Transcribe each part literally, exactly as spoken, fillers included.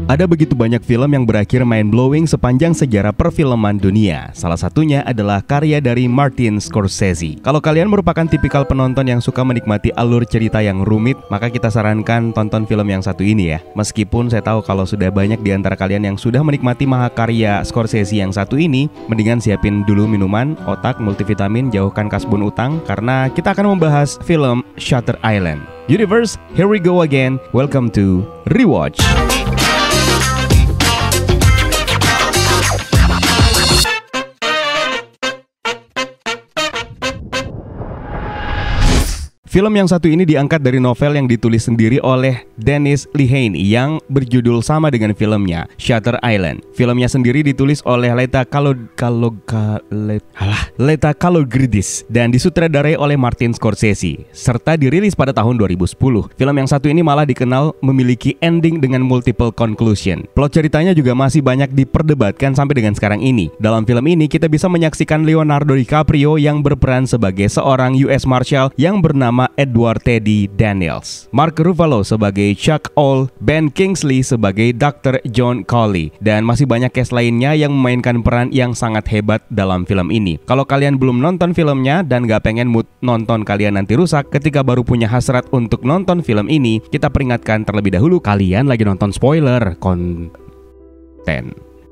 Ada begitu banyak film yang berakhir mind-blowing sepanjang sejarah perfilman dunia. Salah satunya adalah karya dari Martin Scorsese. Kalau kalian merupakan tipikal penonton yang suka menikmati alur cerita yang rumit, maka kita sarankan tonton film yang satu ini ya. Meskipun saya tahu kalau sudah banyak di antara kalian yang sudah menikmati mahakarya Scorsese yang satu ini, mendingan siapin dulu minuman, otak, multivitamin, jauhkan kasbon utang, karena kita akan membahas film Shutter Island. Universe, here we go again. Welcome to Rewatch. Film yang satu ini diangkat dari novel yang ditulis sendiri oleh Dennis Lehane yang berjudul sama dengan filmnya, Shutter Island. Filmnya sendiri ditulis oleh Leta Kalod Kalod Halah, Leta Kalogridis dan disutradarai oleh Martin Scorsese serta dirilis pada tahun dua ribu sepuluh. Film yang satu ini malah dikenal memiliki ending dengan multiple conclusion. Plot ceritanya juga masih banyak diperdebatkan sampai dengan sekarang ini. Dalam film ini kita bisa menyaksikan Leonardo DiCaprio yang berperan sebagai seorang U S Marshal yang bernama Edward Teddy Daniels, Mark Ruffalo sebagai Chuck All, Ben Kingsley sebagai dokter John Colley, dan masih banyak cast lainnya yang memainkan peran yang sangat hebat dalam film ini. Kalau kalian belum nonton filmnya dan gak pengen mood nonton kalian nanti rusak ketika baru punya hasrat untuk nonton film ini, kita peringatkan terlebih dahulu kalian lagi nonton spoiler konten.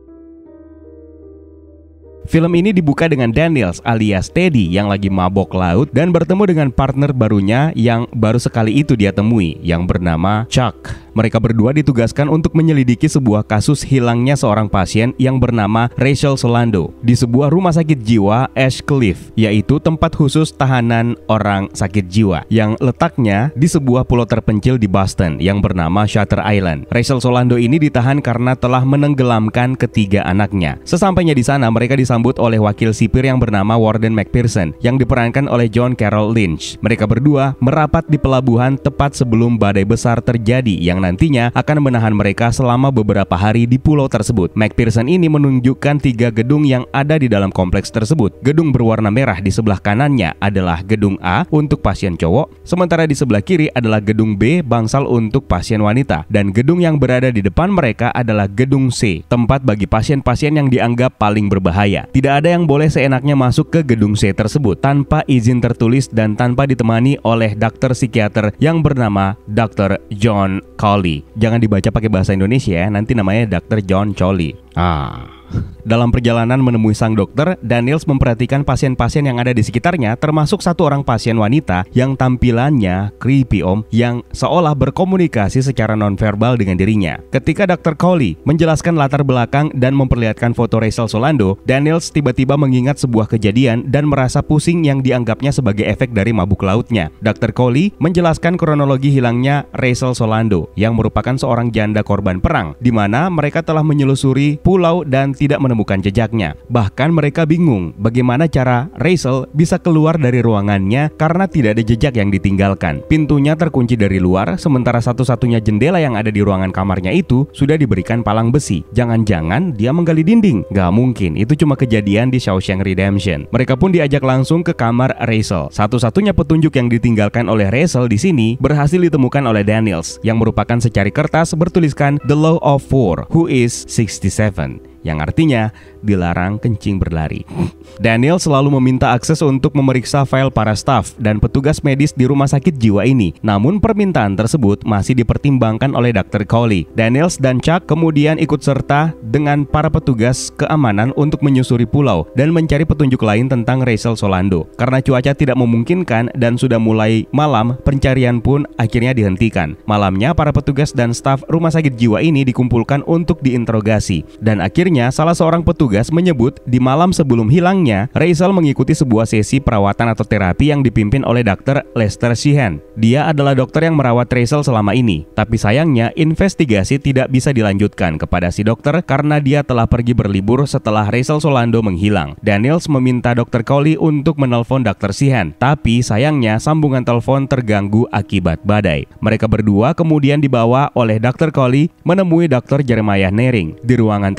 Film ini dibuka dengan Daniels alias Teddy yang lagi mabok laut dan bertemu dengan partner barunya yang baru sekali itu dia temui, yang bernama Chuck. Mereka berdua ditugaskan untuk menyelidiki sebuah kasus hilangnya seorang pasien yang bernama Rachel Solando di sebuah rumah sakit jiwa Ash Cliff, yaitu tempat khusus tahanan orang sakit jiwa yang letaknya di sebuah pulau terpencil di Boston yang bernama Shutter Island. Rachel Solando ini ditahan karena telah menenggelamkan ketiga anaknya. Sesampainya di sana, mereka disambut oleh wakil sipir yang bernama Warden McPherson yang diperankan oleh John Carroll Lynch. Mereka berdua merapat di pelabuhan tepat sebelum badai besar terjadi yang nantinya akan menahan mereka selama beberapa hari di pulau tersebut. McPherson ini menunjukkan tiga gedung yang ada di dalam kompleks tersebut. Gedung berwarna merah di sebelah kanannya adalah gedung A untuk pasien cowok, sementara di sebelah kiri adalah gedung B bangsal untuk pasien wanita, dan gedung yang berada di depan mereka adalah gedung C, tempat bagi pasien-pasien yang dianggap paling berbahaya. Tidak ada yang boleh seenaknya masuk ke gedung C tersebut tanpa izin tertulis dan tanpa ditemani oleh dokter psikiater yang bernama dokter John Colley. Jangan dibaca pakai bahasa Indonesia ya, nanti namanya dokter John Colley. Ah. Dalam perjalanan menemui sang dokter, Daniels memperhatikan pasien-pasien yang ada di sekitarnya, termasuk satu orang pasien wanita yang tampilannya creepy om, yang seolah berkomunikasi secara nonverbal dengan dirinya. Ketika dokter Colley menjelaskan latar belakang dan memperlihatkan foto Rachel Solando, Daniels tiba-tiba mengingat sebuah kejadian dan merasa pusing yang dianggapnya sebagai efek dari mabuk lautnya. dokter Colley menjelaskan kronologi hilangnya Rachel Solando, yang merupakan seorang janda korban perang, di mana mereka telah menyelusuri pulau dan tidak menemukan jejaknya. Bahkan mereka bingung bagaimana cara Rachel bisa keluar dari ruangannya karena tidak ada jejak yang ditinggalkan. Pintunya terkunci dari luar, sementara satu-satunya jendela yang ada di ruangan kamarnya itu sudah diberikan palang besi. Jangan-jangan dia menggali dinding? Gak mungkin, itu cuma kejadian di Shawshank Redemption. Mereka pun diajak langsung ke kamar Rachel. Satu-satunya petunjuk yang ditinggalkan oleh Rachel di sini berhasil ditemukan oleh Daniels, yang merupakan secari kertas bertuliskan The Law of Four, Who is sixty-seven, yang artinya dilarang kencing berlari. Daniel selalu meminta akses untuk memeriksa file para staf dan petugas medis di rumah sakit jiwa ini. Namun permintaan tersebut masih dipertimbangkan oleh dokter Colley. Daniels dan Chuck kemudian ikut serta dengan para petugas keamanan untuk menyusuri pulau dan mencari petunjuk lain tentang Rachel Solando. Karena cuaca tidak memungkinkan dan sudah mulai malam, pencarian pun akhirnya dihentikan. Malamnya para petugas dan staf rumah sakit jiwa ini dikumpulkan untuk diinterogasi, dan akhirnya salah seorang petugas menyebut di malam sebelum hilangnya, Rachel mengikuti sebuah sesi perawatan atau terapi yang dipimpin oleh dokter Lester Sheehan. Dia adalah dokter yang merawat Rachel selama ini, tapi sayangnya investigasi tidak bisa dilanjutkan kepada si dokter karena dia telah pergi berlibur setelah Rachel Solando menghilang. Daniels meminta dokter Colley untuk menelpon dokter Sheehan, tapi sayangnya sambungan telepon terganggu akibat badai. Mereka berdua kemudian dibawa oleh dokter Colley menemui dokter Jeremiah Nering. Di ruangan tersebut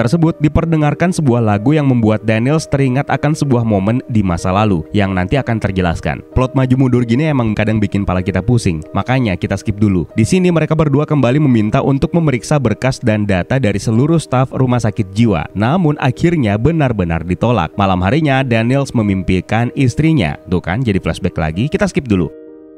diperdengarkan sebuah lagu yang membuat Daniels teringat akan sebuah momen di masa lalu yang nanti akan terjelaskan. Plot maju mundur gini emang kadang bikin pala kita pusing, makanya kita skip dulu. Di sini mereka berdua kembali meminta untuk memeriksa berkas dan data dari seluruh staf rumah sakit jiwa. Namun akhirnya benar-benar ditolak. Malam harinya Daniels memimpikan istrinya. Tuh kan, jadi flashback lagi. Kita skip dulu.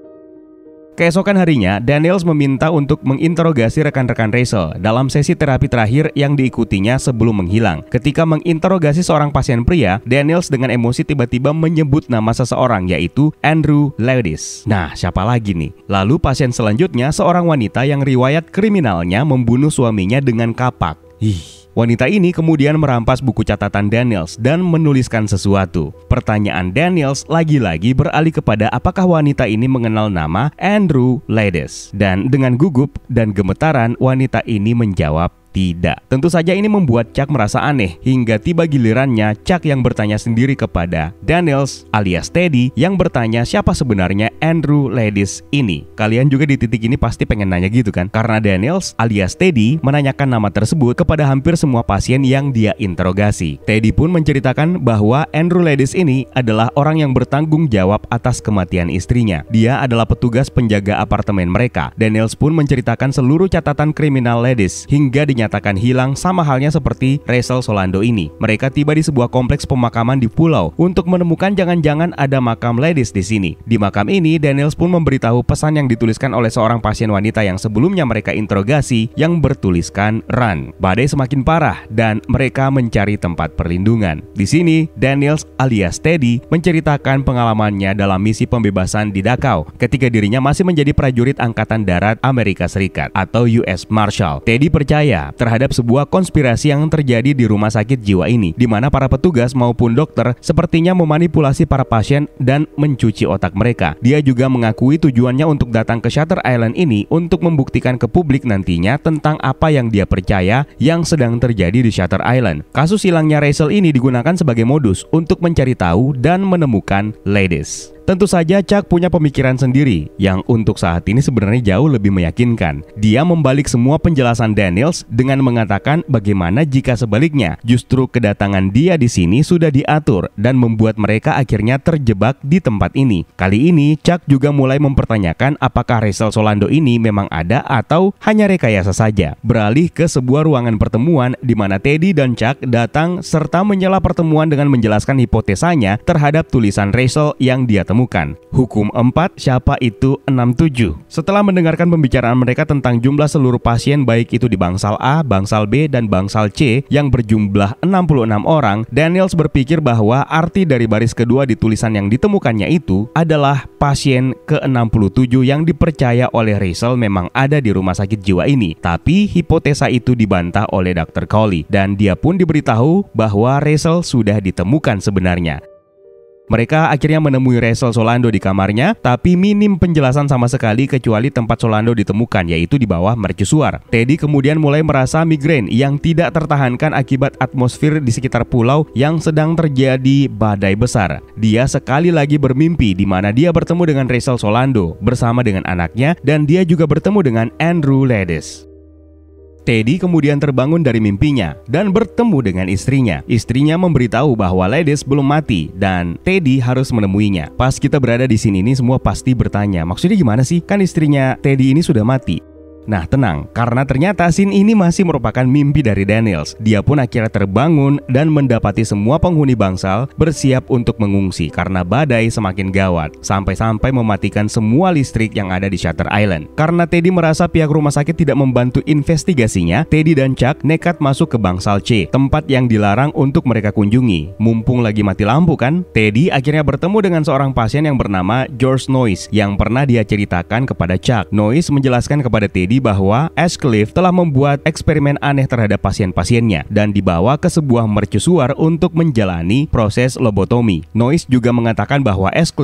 Keesokan harinya, Daniels meminta untuk menginterogasi rekan-rekan Rachel dalam sesi terapi terakhir yang diikutinya sebelum menghilang. Ketika menginterogasi seorang pasien pria, Daniels dengan emosi tiba-tiba menyebut nama seseorang, yaitu Andrew Ledis. Nah, siapa lagi nih? Lalu pasien selanjutnya seorang wanita yang riwayat kriminalnya membunuh suaminya dengan kapak. Ih. Wanita ini kemudian merampas buku catatan Daniels dan menuliskan sesuatu. Pertanyaan Daniels lagi-lagi beralih kepada apakah wanita ini mengenal nama Andrew Ledis. Dan dengan gugup dan gemetaran wanita ini menjawab tidak. Tentu saja ini membuat Chuck merasa aneh hingga tiba gilirannya Chuck yang bertanya sendiri kepada Daniels alias Teddy yang bertanya siapa sebenarnya Andrew Ledis ini. Kalian juga di titik ini pasti pengen nanya gitu kan? Karena Daniels alias Teddy menanyakan nama tersebut kepada hampir semua pasien yang dia interogasi. Teddy pun menceritakan bahwa Andrew Ledis ini adalah orang yang bertanggung jawab atas kematian istrinya. Dia adalah petugas penjaga apartemen mereka. Daniels pun menceritakan seluruh catatan kriminal Ledis hingga dinyatakan Nyatakan hilang sama halnya seperti Rachel Solando ini. Mereka tiba di sebuah kompleks pemakaman di pulau untuk menemukan jangan-jangan ada makam Ledis di sini. Di makam ini, Daniels pun memberitahu pesan yang dituliskan oleh seorang pasien wanita yang sebelumnya mereka interogasi yang bertuliskan run. Badai semakin parah dan mereka mencari tempat perlindungan. Di sini, Daniels alias Teddy menceritakan pengalamannya dalam misi pembebasan di Dachau ketika dirinya masih menjadi prajurit Angkatan Darat Amerika Serikat atau U S Marshal. Teddy percaya terhadap sebuah konspirasi yang terjadi di rumah sakit jiwa ini, di mana para petugas maupun dokter sepertinya memanipulasi para pasien dan mencuci otak mereka. Dia juga mengakui tujuannya untuk datang ke Shutter Island ini untuk membuktikan ke publik nantinya tentang apa yang dia percaya yang sedang terjadi di Shutter Island. Kasus hilangnya Rachel ini digunakan sebagai modus untuk mencari tahu dan menemukan Ledis. Tentu saja Chuck punya pemikiran sendiri yang untuk saat ini sebenarnya jauh lebih meyakinkan. Dia membalik semua penjelasan Daniels dengan mengatakan bagaimana jika sebaliknya justru kedatangan dia di sini sudah diatur dan membuat mereka akhirnya terjebak di tempat ini. Kali ini Chuck juga mulai mempertanyakan apakah Rachel Solando ini memang ada atau hanya rekayasa saja. Beralih ke sebuah ruangan pertemuan di mana Teddy dan Chuck datang serta menyela pertemuan dengan menjelaskan hipotesanya terhadap tulisan Rachel yang dia temukan. Hukum empat, siapa itu enam tujuh. Setelah mendengarkan pembicaraan mereka tentang jumlah seluruh pasien baik itu di bangsal A, bangsal B, dan bangsal C yang berjumlah enam puluh enam orang, Daniels berpikir bahwa arti dari baris kedua di tulisan yang ditemukannya itu adalah pasien ke enam puluh tujuh yang dipercaya oleh Rachel memang ada di rumah sakit jiwa ini. Tapi hipotesa itu dibantah oleh dokter Cowley dan dia pun diberitahu bahwa Rachel sudah ditemukan sebenarnya. Mereka akhirnya menemui Rachel Solando di kamarnya, tapi minim penjelasan sama sekali kecuali tempat Solando ditemukan, yaitu di bawah mercusuar. Teddy kemudian mulai merasa migrain yang tidak tertahankan akibat atmosfer di sekitar pulau yang sedang terjadi badai besar. Dia sekali lagi bermimpi di mana dia bertemu dengan Rachel Solando bersama dengan anaknya dan dia juga bertemu dengan Andrew Ledis. Teddy kemudian terbangun dari mimpinya dan bertemu dengan istrinya. Istrinya memberitahu bahwa Ledis belum mati dan Teddy harus menemuinya. Pas kita berada di sini nih semua pasti bertanya, maksudnya gimana sih? Kan istrinya Teddy ini sudah mati. Nah tenang, karena ternyata scene ini masih merupakan mimpi dari Daniels. Dia pun akhirnya terbangun dan mendapati semua penghuni bangsal bersiap untuk mengungsi karena badai semakin gawat, sampai-sampai mematikan semua listrik yang ada di Shutter Island. Karena Teddy merasa pihak rumah sakit tidak membantu investigasinya, Teddy dan Chuck nekat masuk ke bangsal C, tempat yang dilarang untuk mereka kunjungi. Mumpung lagi mati lampu kan, Teddy akhirnya bertemu dengan seorang pasien yang bernama George Noyes yang pernah dia ceritakan kepada Chuck. Noyes menjelaskan kepada Teddy bahwa Ashcliffe telah membuat eksperimen aneh terhadap pasien-pasiennya dan dibawa ke sebuah mercusuar untuk menjalani proses lobotomi. Noyes juga mengatakan bahwa Ashcliffe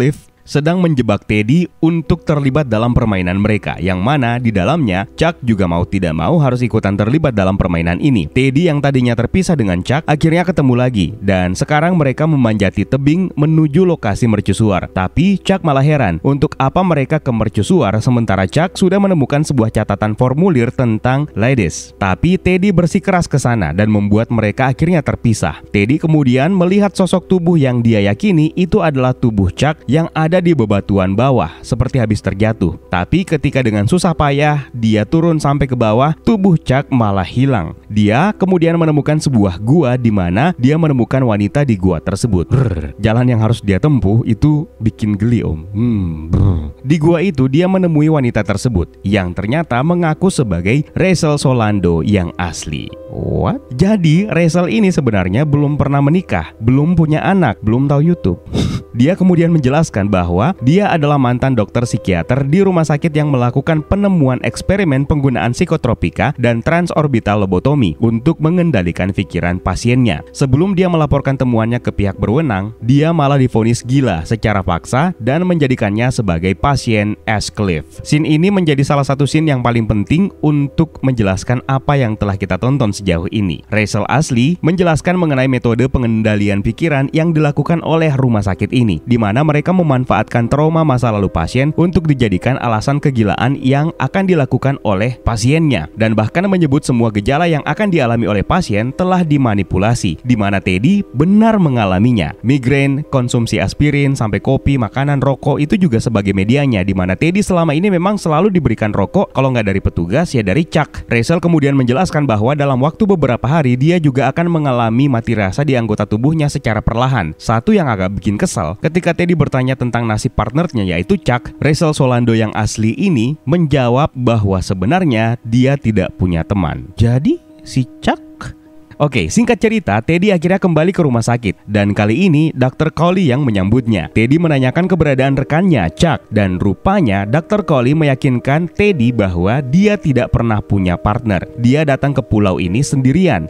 sedang menjebak Teddy untuk terlibat dalam permainan mereka, yang mana di dalamnya Chuck juga mau tidak mau harus ikutan terlibat dalam permainan ini. Teddy yang tadinya terpisah dengan Chuck akhirnya ketemu lagi, dan sekarang mereka memanjati tebing menuju lokasi mercusuar. Tapi Chuck malah heran untuk apa mereka ke mercusuar sementara Chuck sudah menemukan sebuah catatan formulir tentang Ladies. Tapi Teddy bersikeras ke sana dan membuat mereka akhirnya terpisah. Teddy kemudian melihat sosok tubuh yang dia yakini itu adalah tubuh Chuck yang ada di bebatuan bawah seperti habis terjatuh. Tapi ketika dengan susah payah dia turun sampai ke bawah, tubuh Chuck malah hilang. Dia kemudian menemukan sebuah gua di mana dia menemukan wanita di gua tersebut. Brr, jalan yang harus dia tempuh itu bikin geli om. Hmm, di gua itu dia menemui wanita tersebut yang ternyata mengaku sebagai Rachel Solando yang asli. What? Jadi Rachel ini sebenarnya belum pernah menikah, belum punya anak, belum tahu YouTube. Dia kemudian menjelaskan bahwa dia adalah mantan dokter psikiater di rumah sakit yang melakukan penemuan eksperimen penggunaan psikotropika dan transorbital lobotomi untuk mengendalikan pikiran pasiennya. Sebelum dia melaporkan temuannya ke pihak berwenang, dia malah divonis gila secara paksa dan menjadikannya sebagai pasien Ashcliffe. Scene ini menjadi salah satu scene yang paling penting untuk menjelaskan apa yang telah kita tonton sejauh ini. Rachel asli menjelaskan mengenai metode pengendalian pikiran yang dilakukan oleh rumah sakit ini, di mana mereka memanfaatkan trauma masa lalu pasien untuk dijadikan alasan kegilaan yang akan dilakukan oleh pasiennya, dan bahkan menyebut semua gejala yang akan dialami oleh pasien telah dimanipulasi, di mana Teddy benar mengalaminya. Migrain, konsumsi aspirin, sampai kopi, makanan, rokok itu juga sebagai medianya, di mana Teddy selama ini memang selalu diberikan rokok, kalau nggak dari petugas ya dari Chuck. Rachel kemudian menjelaskan bahwa dalam waktu beberapa hari dia juga akan mengalami mati rasa di anggota tubuhnya secara perlahan. Satu yang agak bikin kesal, ketika Teddy bertanya tentang nasib partnernya yaitu Chuck, Rachel Solando yang asli ini menjawab bahwa sebenarnya dia tidak punya teman. Jadi si Chuck... Oke, singkat cerita, Teddy akhirnya kembali ke rumah sakit, dan kali ini dokter Cawley yang menyambutnya. Teddy menanyakan keberadaan rekannya, Chuck, dan rupanya dokter Cawley meyakinkan Teddy bahwa dia tidak pernah punya partner. Dia datang ke pulau ini sendirian.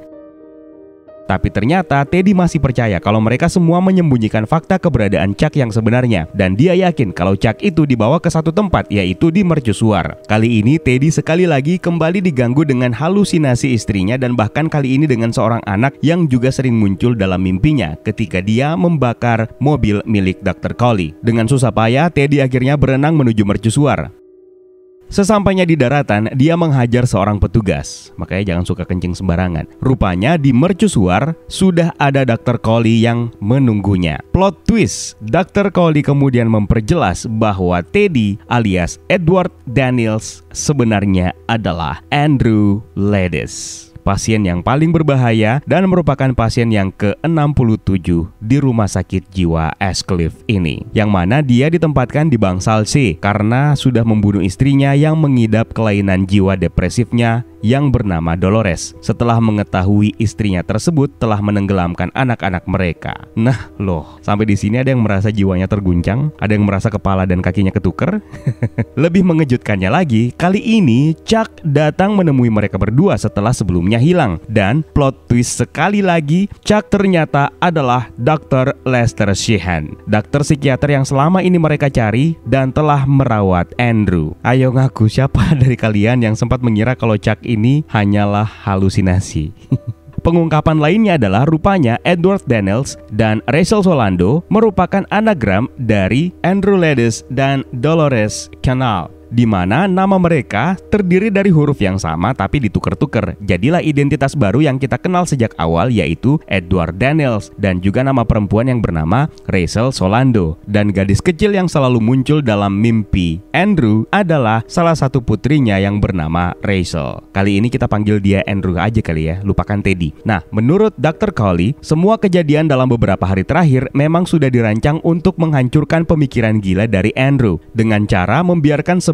Tapi ternyata Teddy masih percaya kalau mereka semua menyembunyikan fakta keberadaan Chuck yang sebenarnya, dan dia yakin kalau Chuck itu dibawa ke satu tempat, yaitu di mercusuar. Kali ini Teddy sekali lagi kembali diganggu dengan halusinasi istrinya, dan bahkan kali ini dengan seorang anak yang juga sering muncul dalam mimpinya ketika dia membakar mobil milik dokter Cawley. Dengan susah payah Teddy akhirnya berenang menuju mercusuar. Sesampainya di daratan, dia menghajar seorang petugas. Makanya jangan suka kencing sembarangan. Rupanya di mercusuar sudah ada dokter Cawley yang menunggunya. Plot twist, dokter Cawley kemudian memperjelas bahwa Teddy alias Edward Daniels sebenarnya adalah Andrew Ladies, pasien yang paling berbahaya dan merupakan pasien yang ke enam puluh tujuh di rumah sakit jiwa Ashcliffe ini, yang mana dia ditempatkan di bangsal C karena sudah membunuh istrinya yang mengidap kelainan jiwa depresifnya yang bernama Dolores setelah mengetahui istrinya tersebut telah menenggelamkan anak-anak mereka. Nah loh, sampai di sini ada yang merasa jiwanya terguncang, ada yang merasa kepala dan kakinya ketuker. Lebih mengejutkannya lagi, kali ini Chuck datang menemui mereka berdua setelah sebelumnya hilang, dan plot twist sekali lagi, Chuck ternyata adalah dokter Lester Sheehan, dokter psikiater yang selama ini mereka cari dan telah merawat Andrew. Ayo ngaku siapa dari kalian yang sempat mengira kalau Chuck ini hanyalah halusinasi. Pengungkapan lainnya adalah rupanya Edward Daniels dan Rachel Solando merupakan anagram dari Andrew Ladies dan Dolores Canal, di mana nama mereka terdiri dari huruf yang sama tapi ditukar-tukar. Jadilah identitas baru yang kita kenal sejak awal, yaitu Edward Daniels, dan juga nama perempuan yang bernama Rachel Solando. Dan gadis kecil yang selalu muncul dalam mimpi Andrew adalah salah satu putrinya yang bernama Rachel. Kali ini kita panggil dia Andrew aja kali ya, lupakan Teddy. Nah, menurut dokter Cawley, semua kejadian dalam beberapa hari terakhir memang sudah dirancang untuk menghancurkan pemikiran gila dari Andrew dengan cara membiarkan semua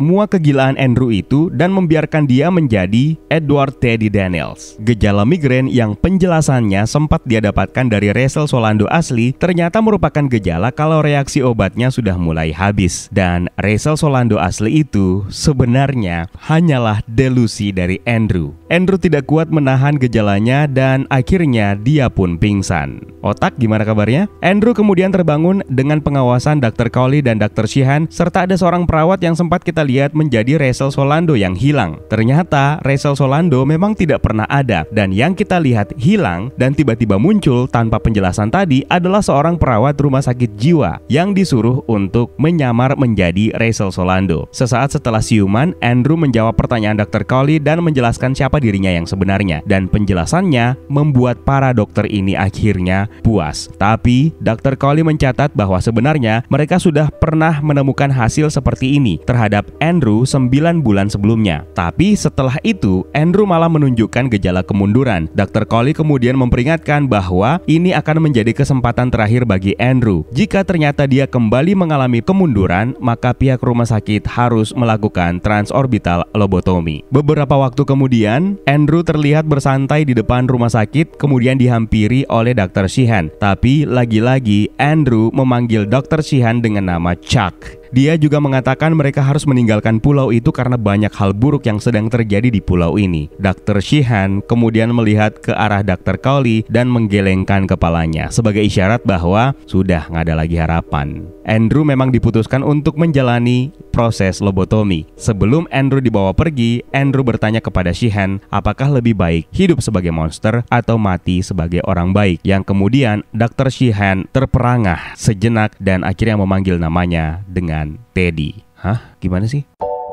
semua kegilaan Andrew itu dan membiarkan dia menjadi Edward Teddy Daniels. Gejala migrain yang penjelasannya sempat dia dapatkan dari Rachel Solando asli ternyata merupakan gejala kalau reaksi obatnya sudah mulai habis. Dan Rachel Solando asli itu sebenarnya hanyalah delusi dari Andrew. Andrew tidak kuat menahan gejalanya dan akhirnya dia pun pingsan. Otak gimana kabarnya? Andrew kemudian terbangun dengan pengawasan dokter Cowley dan dokter Sheehan serta ada seorang perawat yang sempat kita lihat menjadi Rachel Solando yang hilang. Ternyata Rachel Solando memang tidak pernah ada, dan yang kita lihat hilang dan tiba-tiba muncul tanpa penjelasan tadi adalah seorang perawat rumah sakit jiwa yang disuruh untuk menyamar menjadi Rachel Solando. Sesaat setelah siuman, Andrew menjawab pertanyaan dokter Cowley dan menjelaskan siapa dirinya yang sebenarnya, dan penjelasannya membuat para dokter ini akhirnya puas. Tapi dokter Cowley mencatat bahwa sebenarnya mereka sudah pernah menemukan hasil seperti ini terhadap Andrew sembilan bulan sebelumnya. Tapi setelah itu Andrew malah menunjukkan gejala kemunduran. dokter Cowley kemudian memperingatkan bahwa ini akan menjadi kesempatan terakhir bagi Andrew. Jika ternyata dia kembali mengalami kemunduran, maka pihak rumah sakit harus melakukan transorbital lobotomi. Beberapa waktu kemudian, Andrew terlihat bersantai di depan rumah sakit, kemudian dihampiri oleh dokter Sheehan. Tapi lagi-lagi Andrew memanggil dokter Sheehan dengan nama Chuck. Dia juga mengatakan mereka harus meninggalkan pulau itu karena banyak hal buruk yang sedang terjadi di pulau ini. dokter Sheehan kemudian melihat ke arah dokter Cowley dan menggelengkan kepalanya sebagai isyarat bahwa sudah nggak ada lagi harapan. Andrew memang diputuskan untuk menjalani proses lobotomi. Sebelum Andrew dibawa pergi, Andrew bertanya kepada Sheehan apakah lebih baik hidup sebagai monster atau mati sebagai orang baik. Yang kemudian dokter Sheehan terperangah sejenak dan akhirnya memanggil namanya dengan Teddy. Hah? Gimana sih?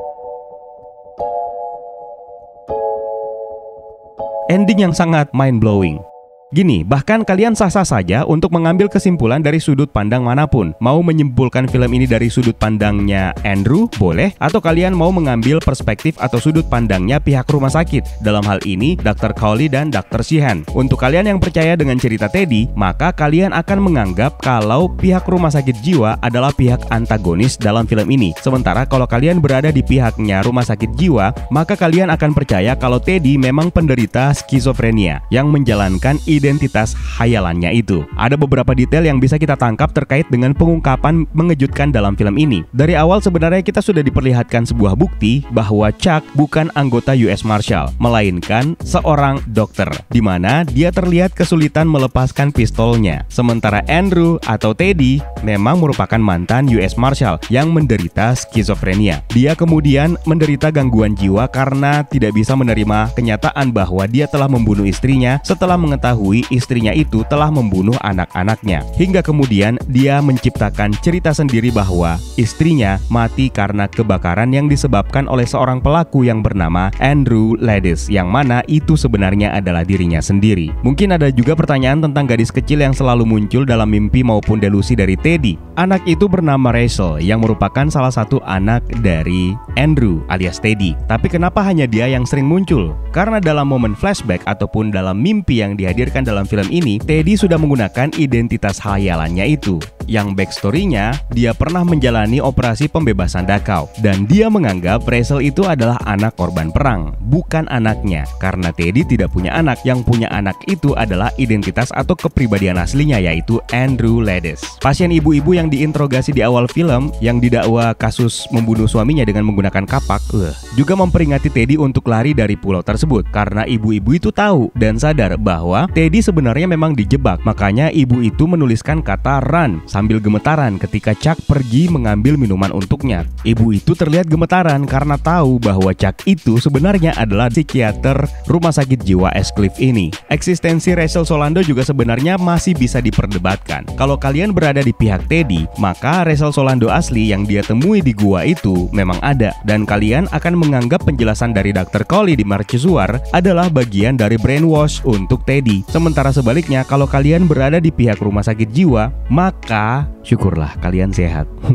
Ending yang sangat mind-blowing. Gini, bahkan kalian sah-sah saja untuk mengambil kesimpulan dari sudut pandang manapun. Mau menyimpulkan film ini dari sudut pandangnya Andrew, boleh. Atau kalian mau mengambil perspektif atau sudut pandangnya pihak rumah sakit. Dalam hal ini, dokter Cowley dan dokter Sheehan. Untuk kalian yang percaya dengan cerita Teddy, maka kalian akan menganggap kalau pihak rumah sakit jiwa adalah pihak antagonis dalam film ini. Sementara kalau kalian berada di pihaknya rumah sakit jiwa, maka kalian akan percaya kalau Teddy memang penderita skizofrenia yang menjalankan identitas khayalannya itu. Ada beberapa detail yang bisa kita tangkap terkait dengan pengungkapan mengejutkan dalam film ini. Dari awal sebenarnya kita sudah diperlihatkan sebuah bukti bahwa Chuck bukan anggota U S Marshal, melainkan seorang dokter, di mana dia terlihat kesulitan melepaskan pistolnya. Sementara Andrew atau Teddy memang merupakan mantan U S Marshal yang menderita skizofrenia. Dia kemudian menderita gangguan jiwa karena tidak bisa menerima kenyataan bahwa dia telah membunuh istrinya setelah mengetahui istrinya itu telah membunuh anak-anaknya. Hingga kemudian dia menciptakan cerita sendiri bahwa istrinya mati karena kebakaran yang disebabkan oleh seorang pelaku yang bernama Andrew Ladis, yang mana itu sebenarnya adalah dirinya sendiri. Mungkin ada juga pertanyaan tentang gadis kecil yang selalu muncul dalam mimpi maupun delusi dari Teddy. Anak itu bernama Rachel yang merupakan salah satu anak dari Andrew alias Teddy. Tapi kenapa hanya dia yang sering muncul? Karena dalam momen flashback ataupun dalam mimpi yang dihadirkan dalam film ini, Teddy sudah menggunakan identitas khayalannya itu. Yang backstory-nya, dia pernah menjalani operasi pembebasan Dachau, dan dia menganggap Rachel itu adalah anak korban perang, bukan anaknya. Karena Teddy tidak punya anak, yang punya anak itu adalah identitas atau kepribadian aslinya, yaitu Andrew Ladis. Pasien ibu-ibu yang diinterogasi di awal film, yang didakwa kasus membunuh suaminya dengan menggunakan kapak, uh, juga memperingati Teddy untuk lari dari pulau tersebut. Karena ibu-ibu itu tahu dan sadar bahwa Teddy sebenarnya memang dijebak. Makanya ibu itu menuliskan kata run sambil gemetaran ketika Chuck pergi mengambil minuman untuknya. Ibu itu terlihat gemetaran karena tahu bahwa Chuck itu sebenarnya adalah psikiater rumah sakit jiwa Escliffe ini. Eksistensi Rachel Solando juga sebenarnya masih bisa diperdebatkan. Kalau kalian berada di pihak Teddy, maka Rachel Solando asli yang dia temui di gua itu memang ada, dan kalian akan menganggap penjelasan dari dokter Cowley di Mercusuar adalah bagian dari brainwash untuk Teddy. Sementara sebaliknya, kalau kalian berada di pihak rumah sakit jiwa, maka syukurlah kalian sehat.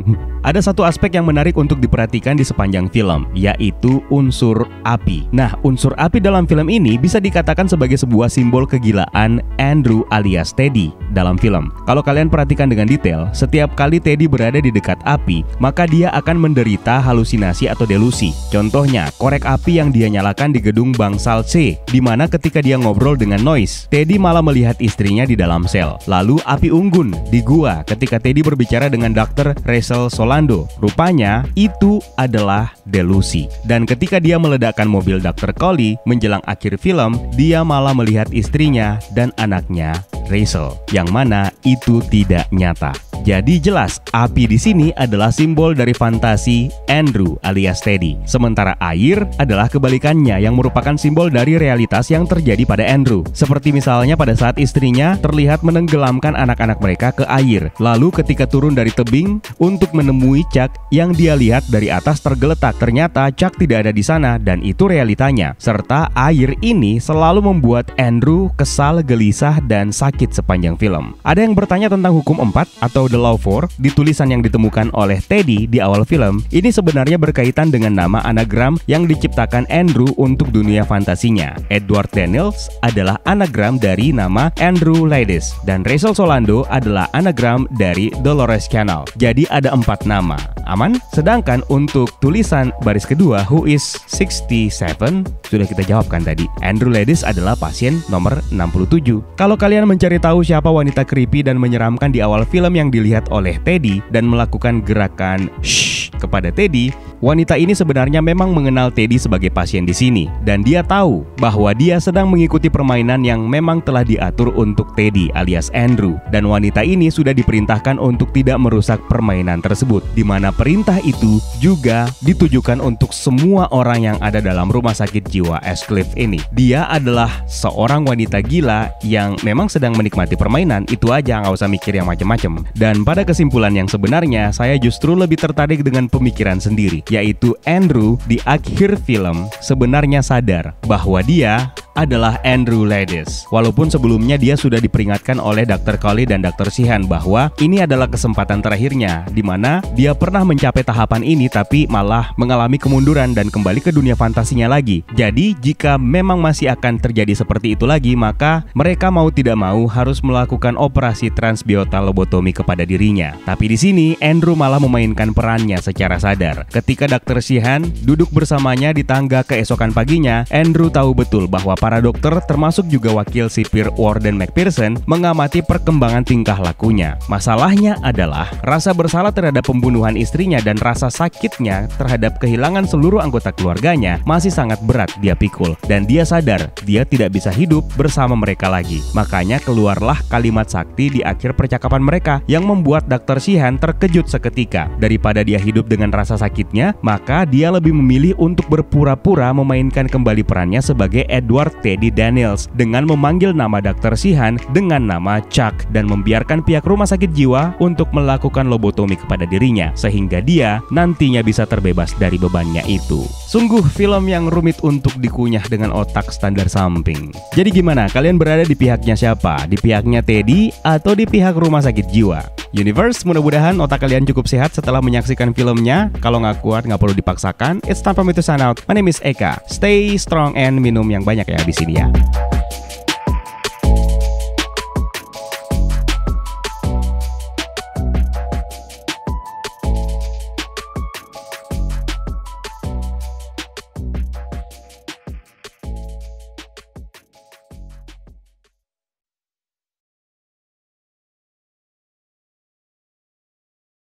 Ada satu aspek yang menarik untuk diperhatikan di sepanjang film, yaitu unsur api. Nah, unsur api dalam film ini bisa dikatakan sebagai sebuah simbol kegilaan Andrew alias Teddy dalam film. Kalau kalian perhatikan dengan detail, setiap kali Teddy berada di dekat api, maka dia akan menderita halusinasi atau delusi. Contohnya, korek api yang dia nyalakan di gedung bangsal C, di mana ketika dia ngobrol dengan Noise, Teddy malah melihat istrinya di dalam sel. Lalu api unggun di gua ketika Teddy berbicara dengan dokter Rachel Solando. Rupanya itu adalah delusi. Dan ketika dia meledakkan mobil dokter Coley menjelang akhir film, dia malah melihat istrinya dan anaknya Rachel, yang mana itu tidak nyata. Jadi jelas, api di sini adalah simbol dari fantasi Andrew alias Teddy. Sementara air adalah kebalikannya yang merupakan simbol dari realitas yang terjadi pada Andrew. Seperti misalnya pada saat istrinya terlihat menenggelamkan anak-anak mereka ke air. Lalu ketika turun dari tebing untuk menemui Chuck yang dia lihat dari atas tergeletak. Ternyata Chuck tidak ada di sana dan itu realitanya. Serta air ini selalu membuat Andrew kesal, gelisah, dan sakit sepanjang film. Ada yang bertanya tentang hukum empat atau The Law four di tulisan yang ditemukan oleh Teddy di awal film. Ini sebenarnya berkaitan dengan nama anagram yang diciptakan Andrew untuk dunia fantasinya. Edward Daniels adalah anagram dari nama Andrew Ladis dan Rachel Solando adalah anagram dari Dolores Canal. Jadi ada empat nama. Aman? Sedangkan untuk tulisan baris kedua, who is sixty-seven, sudah kita jawabkan tadi. Andrew Ladis adalah pasien nomor enam puluh tujuh. Kalau kalian mencari tahu siapa wanita creepy dan menyeramkan di awal film yang dilihat oleh Teddy dan melakukan gerakan shh kepada Teddy, wanita ini sebenarnya memang mengenal Teddy sebagai pasien di sini dan dia tahu bahwa dia sedang mengikuti permainan yang memang telah diatur untuk Teddy alias Andrew, dan wanita ini sudah diperintahkan untuk tidak merusak permainan tersebut, di mana perintah itu juga ditujukan untuk semua orang yang ada dalam rumah sakit jiwa Ashcliffe ini. Dia adalah seorang wanita gila yang memang sedang menikmati permainan, itu aja, nggak usah mikir yang macam-macam. Dan pada kesimpulan yang sebenarnya, saya justru lebih tertarik dengan pemikiran sendiri, yaitu Andrew di akhir film sebenarnya sadar bahwa dia adalah Andrew Ladis. Walaupun sebelumnya dia sudah diperingatkan oleh dokter Coley dan dokter Sheehan bahwa ini adalah kesempatan terakhirnya, di mana dia pernah mencapai tahapan ini tapi malah mengalami kemunduran dan kembali ke dunia fantasinya lagi. Jadi jika memang masih akan terjadi seperti itu lagi, maka mereka mau tidak mau harus melakukan operasi transbiota lobotomi kepada dirinya. Tapi di sini Andrew malah memainkan perannya secara sadar. Ketika dokter Sheehan duduk bersamanya di tangga keesokan paginya, Andrew tahu betul bahwa para dokter, termasuk juga wakil sipir Warden McPherson, mengamati perkembangan tingkah lakunya. Masalahnya adalah rasa bersalah terhadap pembunuhan istrinya dan rasa sakitnya terhadap kehilangan seluruh anggota keluarganya masih sangat berat dia pikul. Dan dia sadar dia tidak bisa hidup bersama mereka lagi. Makanya keluarlah kalimat sakti di akhir percakapan mereka yang membuat dokter Sheehan terkejut seketika. Daripada dia hidup dengan rasa sakitnya, maka dia lebih memilih untuk berpura-pura memainkan kembali perannya sebagai Edward Teddy Daniels dengan memanggil nama dokter Sheehan dengan nama Chuck dan membiarkan pihak rumah sakit jiwa untuk melakukan lobotomi kepada dirinya sehingga dia nantinya bisa terbebas dari bebannya itu. Sungguh film yang rumit untuk dikunyah dengan otak standar samping. Jadi gimana? Kalian berada di pihaknya siapa? Di pihaknya Teddy atau di pihak rumah sakit jiwa? Universe, mudah-mudahan otak kalian cukup sehat setelah menyaksikan filmnya. Kalau nggak kuat, nggak perlu dipaksakan. It's time for me to sign out. My name is Eka. Stay strong and minum yang banyak ya di sini ya.